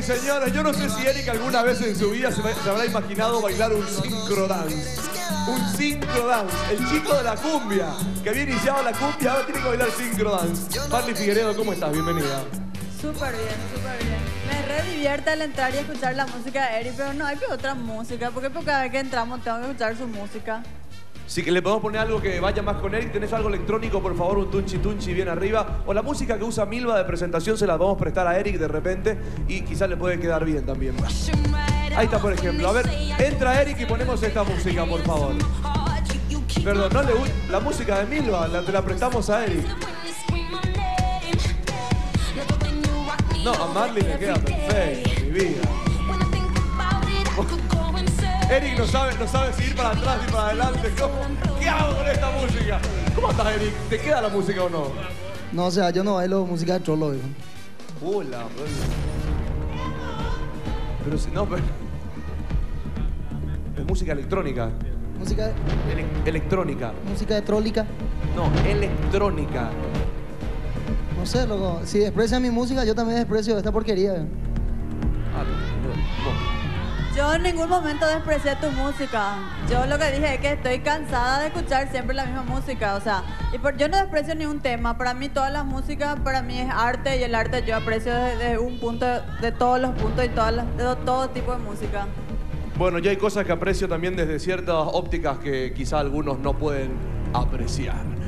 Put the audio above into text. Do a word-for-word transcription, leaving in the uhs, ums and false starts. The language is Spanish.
y señores, yo no sé si Eric alguna vez en su vida se, se habrá imaginado bailar un sincro dance. Un sincro dance. El chico de la cumbia, que había iniciado la cumbia, ahora tiene que bailar sincro dance. Marley Figueredo, ¿cómo estás? Bienvenida. Súper bien, súper bien. Me re divierte al entrar y escuchar la música de Eric, pero no hay que otra música, porque cada vez que entramos tengo que escuchar su música. Sí, que le podemos poner algo que vaya más con Eric. ¿Tenés algo electrónico, por favor? Un tunchi tunchi bien arriba. O la música que usa Milva de presentación se la vamos a prestar a Eric de repente y quizás le puede quedar bien también. Ahí está, por ejemplo. A ver, entra Eric y ponemos esta música, por favor. Perdón, no le la música de Milva, la, te la prestamos a Eric. No, a Marley le queda perfecto, mi vida. Eric no sabe, no sabe si ir para atrás y para adelante. ¿Cómo? ¿Qué hago con esta música? ¿Cómo estás, Eric? ¿Te queda la música o no? No, o sea, yo no bailo música de trolo, hijo. Hola, bro. Pero si no, pero... Es música electrónica. ¿Música de...? Ele electrónica. ¿Música de trólica? No, electrónica. No sé, loco. Si desprecian mi música, yo también desprecio esta porquería. Ah, no, no. Yo en ningún momento desprecié tu música. Yo lo que dije es que estoy cansada de escuchar siempre la misma música. O sea, y por, yo no desprecio ni un tema. Para mí todas las músicas, para mí es arte, y el arte yo aprecio desde, desde un punto, de todos los puntos y todas las, de todo tipo de música. Bueno, yo hay cosas que aprecio también desde ciertas ópticas que quizá algunos no pueden apreciar.